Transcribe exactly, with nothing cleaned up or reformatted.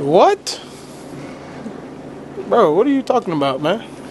What? Bro, what are you talking about, man?